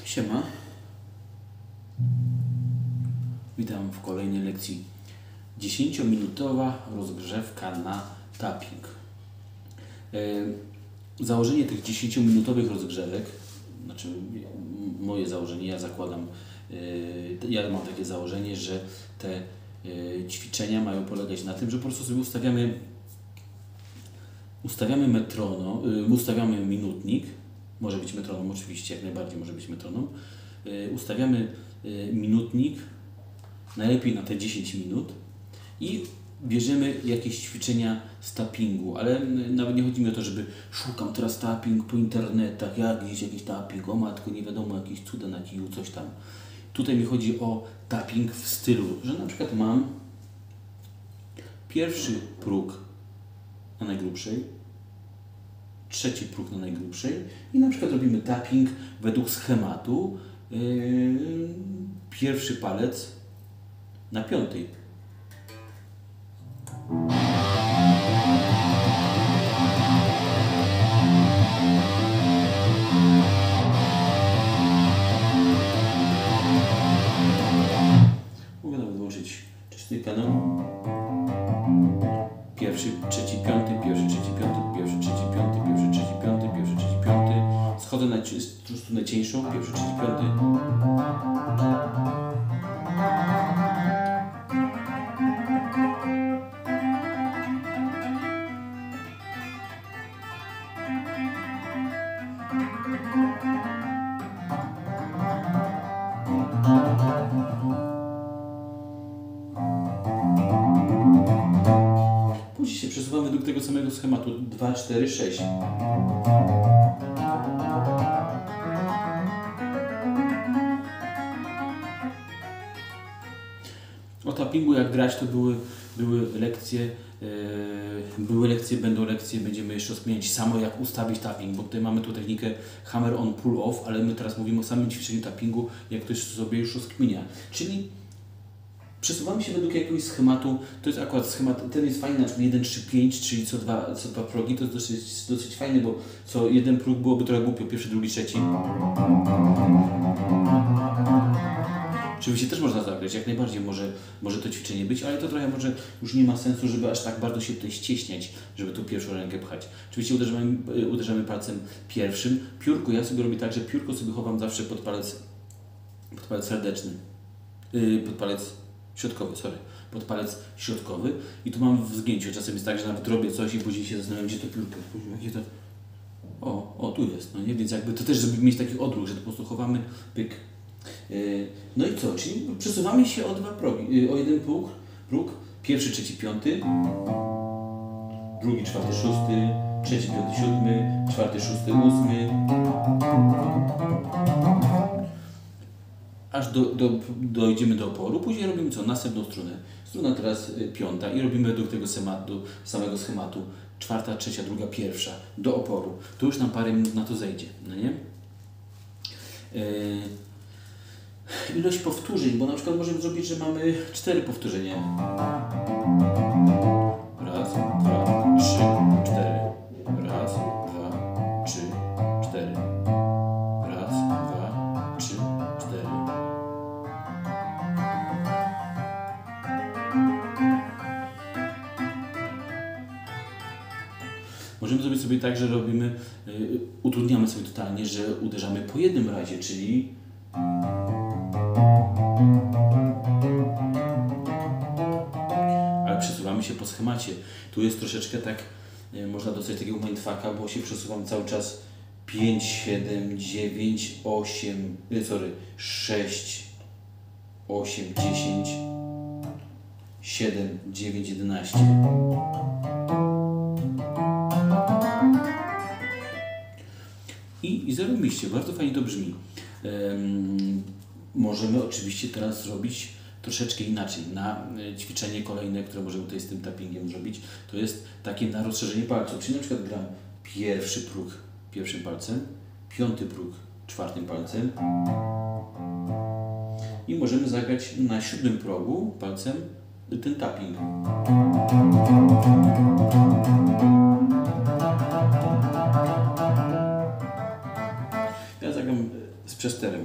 Siema. Witam w kolejnej lekcji. 10-minutowa rozgrzewka na tapping. Założenie tych 10-minutowych rozgrzewek, znaczy moje założenie, ja zakładam, ja mam takie założenie, że te ćwiczenia mają polegać na tym, że po prostu sobie ustawiamy metronom, ustawiamy minutnik. Może być metronom, oczywiście, jak najbardziej może być metronom. Ustawiamy minutnik, najlepiej na te 10 minut i bierzemy jakieś ćwiczenia z tappingu, ale nawet nie chodzi mi o to, żeby szukam teraz tapping po internetach, jak gdzieś jakiś tapping, o matko, nie wiadomo, jakieś cuda na kiju, coś tam. Tutaj mi chodzi o tapping w stylu, że na przykład mam pierwszy próg na najgrubszej, trzeci próg na najgrubszej i na przykład robimy tapping według schematu pierwszy palec na piątej. Mogę nawet włączyć czysty kanał. Pierwszy, trzeci, piąty, pierwszy, trzeci, piąty, pierwszy, trzeci, piąty, pierwszy, trzeci, piąty, pierwszy, trzeci, piąty. Schodzę na strunę cieńszą, pierwszy, trzeci, piąty. Później się przesuwamy według tego samego schematu 2, 4, 6. O tappingu jak grać to były lekcje, będą lekcje, będziemy jeszcze rozkminiać samo jak ustawić tapping, bo tutaj mamy tu technikę hammer on, pull off, ale my teraz mówimy o samym ćwiczeniu tappingu, jak ktoś sobie już rozkminia. Czyli przesuwamy się według jakiegoś schematu, to jest akurat schemat, ten jest fajny, na przykład 1, 3, 5, czyli co dwa progi, to jest dosyć fajny, bo co jeden próg byłoby trochę głupio, pierwszy, drugi, trzeci. Oczywiście też można zagrać, jak najbardziej może to ćwiczenie być, ale to trochę może już nie ma sensu, żeby aż tak bardzo się tutaj ścieśniać, żeby tu pierwszą rękę pchać. Oczywiście uderzamy palcem pierwszym. Piórko, ja sobie robię tak, że piórko sobie chowam zawsze pod palec serdeczny, pod palec środkowy, pod palec środkowy i tu mam w zgięciu. Czasem jest tak, że nawet robię coś i później się zastanawiam, gdzie to piórko. Jakie to... O, tu jest, no nie? Więc jakby to też, żeby mieć taki odruch, że to po prostu chowamy, pyk. No i co? Czyli przesuwamy się o dwa progi, o jeden próg, pierwszy, trzeci, piąty, drugi, czwarty, szósty, trzeci, piąty, siódmy, czwarty, szósty, ósmy. Aż dojdziemy do oporu, później robimy co? Następną strunę. Struna teraz piąta i robimy według tego samego schematu. Czwarta, trzecia, druga, pierwsza do oporu. To już nam parę minut na to zejdzie, no nie? Ilość powtórzeń, bo na przykład możemy zrobić, że mamy 4 powtórzenia. Raz, dwa, trzy, 4. Raz, dwa, trzy, 4. Raz, dwa, trzy, 4. Możemy zrobić sobie tak, że robimy, utrudniamy sobie totalnie, że uderzamy po jednym razie, czyli ale przesuwamy się po schemacie. Tu jest troszeczkę tak, można dostać takiego mindfucka, bo się przesuwam cały czas 5, 7, 9, 8, 6, 8, 10, 7, 9, 11. I zarobiście, bardzo fajnie to brzmi. Możemy oczywiście teraz zrobić troszeczkę inaczej. Na ćwiczenie kolejne, które możemy tutaj z tym tappingiem zrobić, to jest takie na rozszerzenie palców. Czyli na przykład gram pierwszy próg pierwszym palcem, piąty próg czwartym palcem i możemy zagrać na 7. progu palcem ten tapping. Ja zagram z przesterem.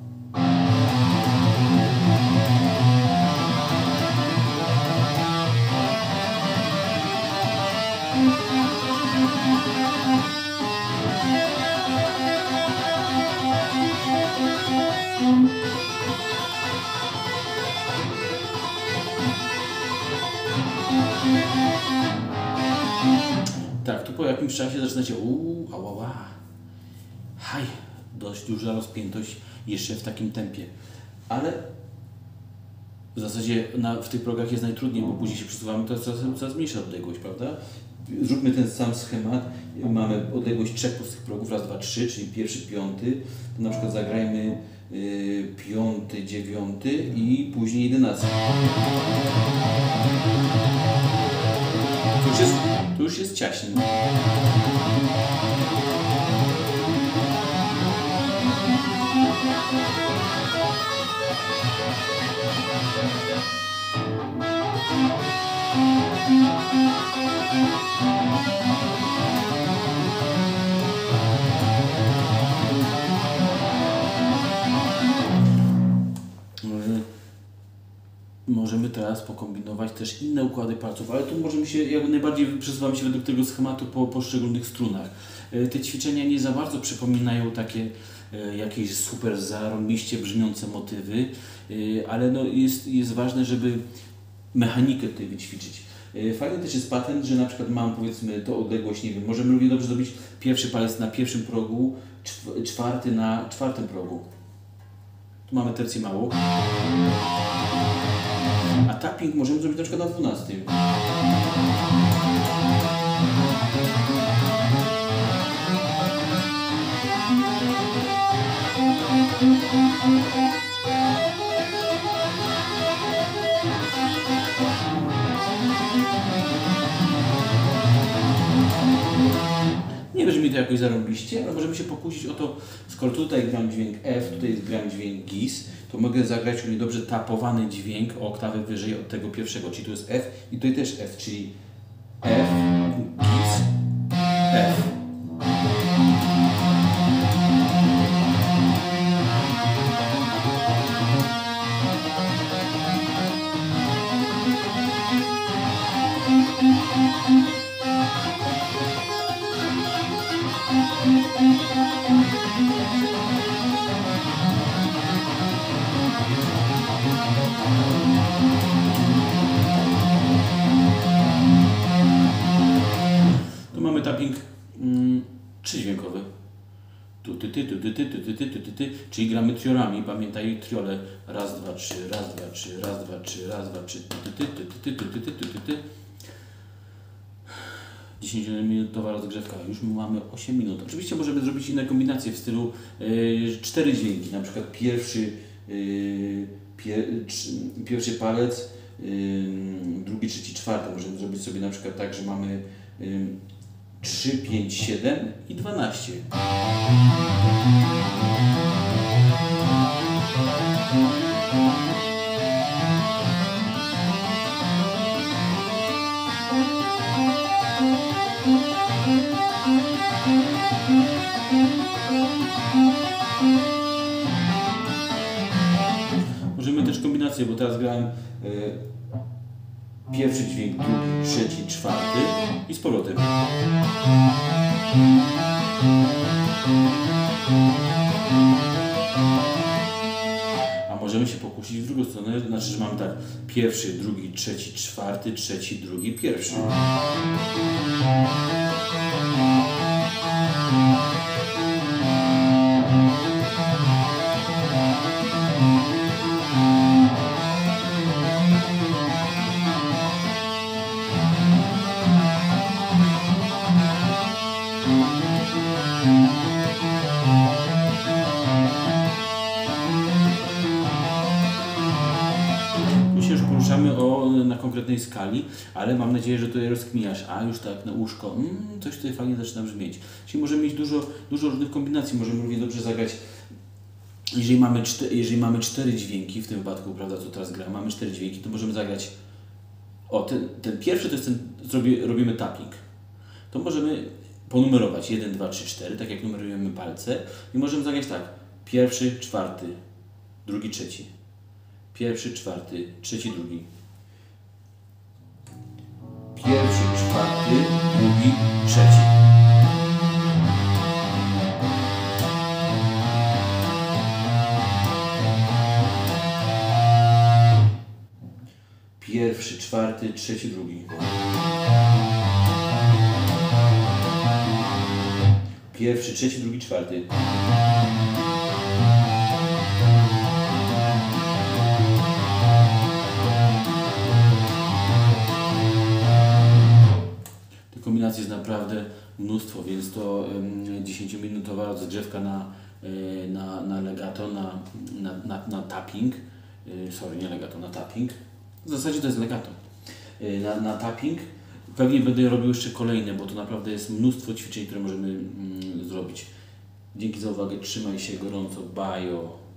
Tak, tu po jakimś czasie zaczynacie ała, haj, dość duża rozpiętość jeszcze w takim tempie, ale w zasadzie w tych progach jest najtrudniej, bo później się przesuwamy, to jest coraz mniejsza odległość, prawda? Zróbmy ten sam schemat, mamy odległość 3 prostych progów, raz, dwa, trzy, czyli pierwszy, piąty, to na przykład zagrajmy piąty, dziewiąty i później 11. Tu już jest ciaśniej. Możemy teraz pokombinować też inne układy palców, ale tu możemy się, jakby najbardziej przesuwamy się według tego schematu po poszczególnych strunach. Te ćwiczenia nie za bardzo przypominają takie jakieś super zarąbiście brzmiące motywy, ale no jest ważne, żeby mechanikę tutaj wyćwiczyć. Fajny też jest patent, że na przykład mam, powiedzmy, to odległość, nie wiem, możemy równie dobrze zrobić pierwszy palec na pierwszym progu, czwarty na czwartym progu. Tu mamy tercję małą. A tapping możemy zrobić na przykład na 12. Nie brzmi to jakoś zarąbiście, ale możemy się pokusić o to, skoro tutaj gram dźwięk F, tutaj gram dźwięk GIS, to mogę zagrać równie dobrze tapowany dźwięk o oktawę wyżej od tego pierwszego, czyli tu jest F i tutaj też F, czyli F, GIS, F. Tu mamy tapping trzydźwiękowy. Tu, ty, ty, tu, ty, ty, ty, ty, ty, ty, ty, ty. Czyli gramy triolami. Pamiętaj triole. Raz, dwa, trzy, raz, dwa, trzy, raz, dwa, trzy, raz, dwa, trzy, ty, ty, ty, ty, ty, ty, ty, ty, ty, ty. 10-minutowa rozgrzewka, już mamy 8 minut. Oczywiście możemy zrobić inne kombinacje w stylu 4 dźwięki, na przykład pierwszy palec, drugi, trzeci, czwarty. Możemy zrobić sobie na przykład tak, że mamy 3, 5, 7 i 12. Możemy też kombinację, bo teraz grałem pierwszy dźwięk, drugi, trzeci, czwarty i z powrotem. A możemy się pokusić w drugą stronę, znaczy, że mamy tak pierwszy, drugi, trzeci, czwarty, trzeci, drugi, pierwszy. Na konkretnej skali, ale mam nadzieję, że tutaj rozkminiasz, a już tak na uszko, coś tutaj fajnie zaczyna brzmieć. Czyli możemy mieć dużo różnych kombinacji, możemy równie dobrze zagrać, jeżeli mamy 4 dźwięki, w tym wypadku, prawda, co teraz gra, mamy 4 dźwięki, to możemy zagrać, ten pierwszy to jest robimy tapping, to możemy ponumerować 1, 2, 3, 4, tak jak numerujemy palce i możemy zagrać tak, Pierwszy, czwarty, drugi, trzeci. Pierwszy, czwarty, trzeci, drugi. Pierwszy, czwarty, drugi, trzeci. Pierwszy, czwarty, trzeci, drugi. Pierwszy, trzeci, drugi, czwarty. Tych kombinacji jest naprawdę mnóstwo, więc to 10-minutowa rozgrzewka na legato, na tapping. Sorry, nie legato, na tapping. W zasadzie to jest legato. Na tapping. Pewnie będę robił jeszcze kolejne, bo to naprawdę jest mnóstwo ćwiczeń, które możemy zrobić. Dzięki za uwagę, trzymaj się gorąco, bajo.